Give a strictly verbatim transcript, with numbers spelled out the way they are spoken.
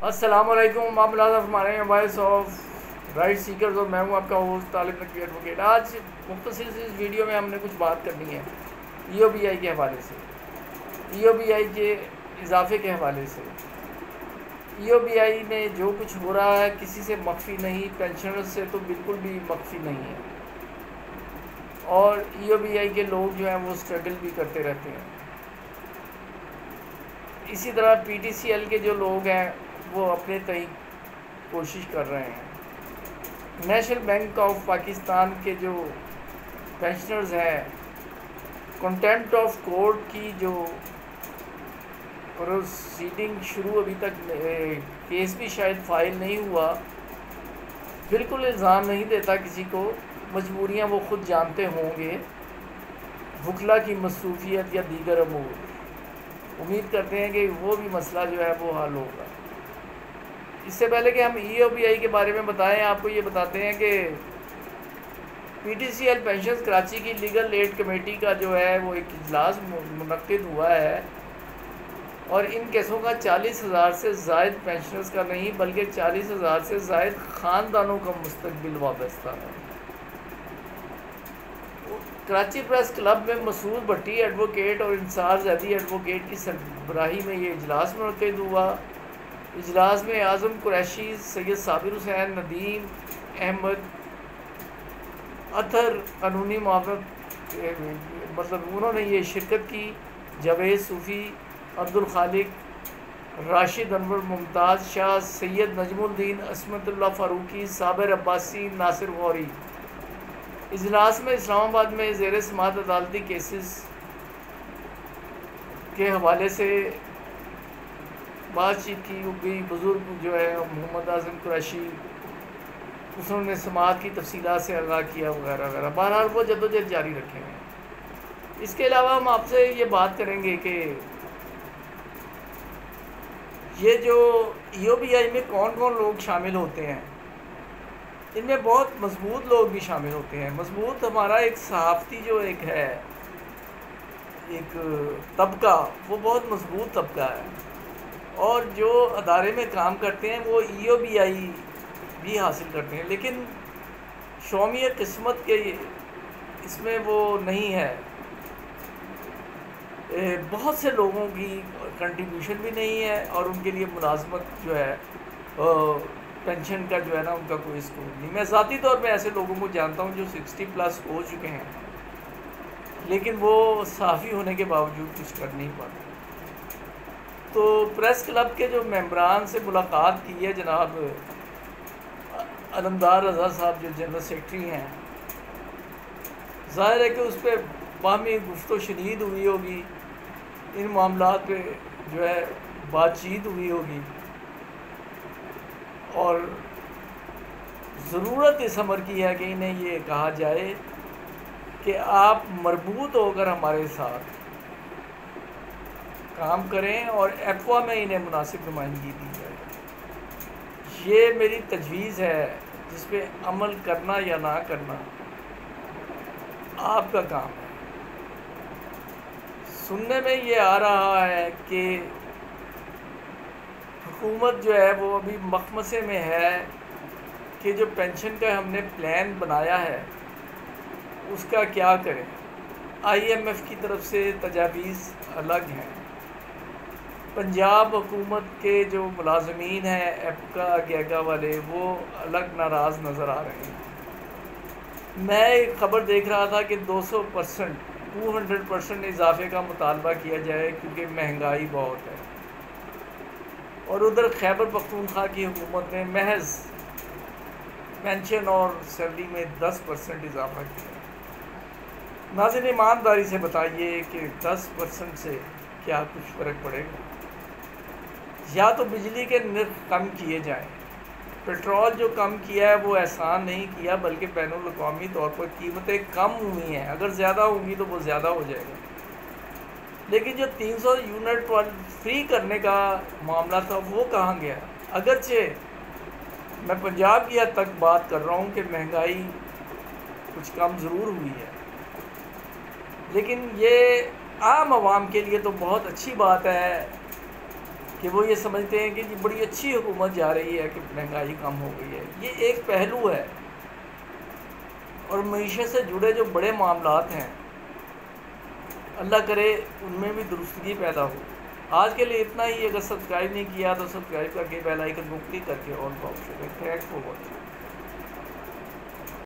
السلام علیکم، معاملات ہمارے وائس آف رائٹ سیکرز، اور میں ہوں آپ کا ہوسٹ طالب نقوی ایڈوکیٹ۔ آج مختصر سی اس ویڈیو میں ہم نے کچھ بات کرنی ہے ای او بی آئی کے حوالے سے، ای او بی آئی کے اضافے کے حوالے سے۔ ای او بی آئی میں جو کچھ ہو رہا ہے کسی سے مخفی نہیں، پینشنرز سے تو بالکل بھی مخفی نہیں ہے، اور ای او بی آئی کے لوگ جو ہیں وہ اسٹرگل بھی کرتے رہتے ہیں۔ اسی طرح پی ٹی سی ایل کے جو لوگ ہیں وہ اپنے تئیں کوشش کر رہے ہیں۔ نیشنل بینک آف پاکستان کے جو پینشنرز ہیں، کنٹیمپٹ آف کورٹ کی جو پروسیڈنگ شروع ابھی تک کیس بھی شاید فائل نہیں ہوا، بالکل الزام نہیں دیتا کسی کو، مجبوریاں وہ خود جانتے ہوں گے، وکلا کی مصروفیت یا دیگر امور۔ امید کرتے ہیں کہ وہ بھی مسئلہ جو ہے وہ حل ہوگا۔ اس سے پہلے کہ ہم ای او بی آئی کے بارے میں بتائیں، آپ کو یہ بتاتے ہیں کہ پی ٹی سی ایل پینشنز کراچی کی لیگل ایڈ کمیٹی کا جو ہے وہ ایک اجلاس منعقد ہوا ہے، اور ان کیسوں کا چالیس ہزار سے زائد پینشنرز کا نہیں بلکہ چالیس ہزار سے زائد خاندانوں کا مستقبل وابستہ ہے۔ کراچی پریس کلب میں مسعود بھٹی ایڈوکیٹ اور انصار زیدی ایڈوکیٹ کی سربراہی میں یہ اجلاس منعقد ہوا۔ اجلاس میں اعظم قریشی، سید صابر حسین، ندیم احمد، اطہر قانونی معاونت، مطلب انہوں نے یہ شرکت کی، جاوید صوفی، عبد الخالق، راشد انور، ممتاز شاہ، سید نجم الدین، عصمت اللہ فاروقی، صابر عباسی، ناصر غوری۔ اجلاس میں اسلام آباد میں زیر سماعت عدالتی کیسز کے حوالے سے بات چیت کی گئی۔ بزرگ جو ہے محمد اعظم قریشی، انہوں نے سماعت کی تفصیلات سے آگاہ کیا وغیرہ وغیرہ۔ بہرحال وہ جدوجہد جاری رکھیں گے۔ اس کے علاوہ ہم آپ سے یہ بات کریں گے کہ یہ جو ای او بی آئی میں کون کون لوگ شامل ہوتے ہیں، ان میں بہت مضبوط لوگ بھی شامل ہوتے ہیں۔ مضبوط ہمارا ایک صحافتی جو ایک ہے ایک طبقہ، وہ بہت مضبوط طبقہ ہے، اور جو ادارے میں کام کرتے ہیں وہ ای او بی آئی بھی حاصل کرتے ہیں، لیکن شومی قسمت کے اس میں وہ نہیں ہے۔ بہت سے لوگوں کی کنٹریبیوشن بھی نہیں ہے، اور ان کے لیے ملازمت جو ہے پینشن کا جو ہے نا ان کا کوئی اسکول نہیں۔ میں ذاتی طور پہ ایسے لوگوں کو جانتا ہوں جو سکسٹی پلس ہو چکے ہیں، لیکن وہ صحافی ہونے کے باوجود کچھ کر نہیں پاتے۔ تو پریس کلب کے جو ممبران سے ملاقات کی ہے جناب علمدار رضا صاحب جو جنرل سیکرٹری ہیں، ظاہر ہے کہ اس پہ باہمی گفت و شنید ہوئی ہوگی، ان معاملات پہ جو ہے بات چیت ہوئی ہوگی، اور ضرورت اس امر کی ہے کہ انہیں یہ کہا جائے کہ آپ مربوط ہو کر ہمارے ساتھ کام کریں اور ایپوا میں انہیں مناسب نمائندگی دی جائے۔ یہ میری تجویز ہے، جس پہ عمل کرنا یا نہ کرنا آپ کا کام ہے۔ سننے میں یہ آ رہا ہے کہ حکومت جو ہے وہ ابھی مخمصے میں ہے کہ جو پینشن کا ہم نے پلان بنایا ہے اس کا کیا کریں۔ آئی ایم ایف کی طرف سے تجاویز الگ ہیں، پنجاب حکومت کے جو ملازمین ہیں ایپکا گیگا والے وہ الگ ناراض نظر آ رہے ہیں۔ میں ایک خبر دیکھ رہا تھا کہ دو سو پرسنٹ ٹو ہنڈریڈ پرسنٹ اضافے کا مطالبہ کیا جائے کیونکہ مہنگائی بہت ہے، اور ادھر خیبر پختونخوا کی حکومت نے محض پینشن اور سیلری میں دس پرسنٹ اضافہ کیا۔ ناظرین ایمانداری سے بتائیے کہ دس پرسنٹ سے کیا کچھ فرق پڑے گا؟ یا تو بجلی کے نرخ کم کیے جائیں۔ پیٹرول جو کم کیا ہے وہ احسان نہیں کیا، بلکہ بین الاقوامی طور پر قیمتیں کم ہوئی ہیں، اگر زیادہ ہوں گی تو وہ زیادہ ہو جائے گا۔ لیکن جو تین سو یونٹ فری کرنے کا معاملہ تھا وہ کہاں گیا؟ اگرچہ میں پنجاب کی حد تک بات کر رہا ہوں کہ مہنگائی کچھ کم ضرور ہوئی ہے، لیکن یہ عام عوام کے لیے تو بہت اچھی بات ہے کہ وہ یہ سمجھتے ہیں کہ بڑی اچھی حکومت جا رہی ہے کہ مہنگائی کم ہو گئی ہے. یہ ایک پہلو ہے، اور معیشت سے جڑے جو بڑے معاملات ہیں اللہ کرے ان میں بھی درستگی پیدا ہو. آج کے لیے اتنا ہی. اگر سبسکرائب نہیں کیا تو سبسکرائب کر کے بیل آئیکن کو کلک کر کے آل کو آپشن. Thanks for watching.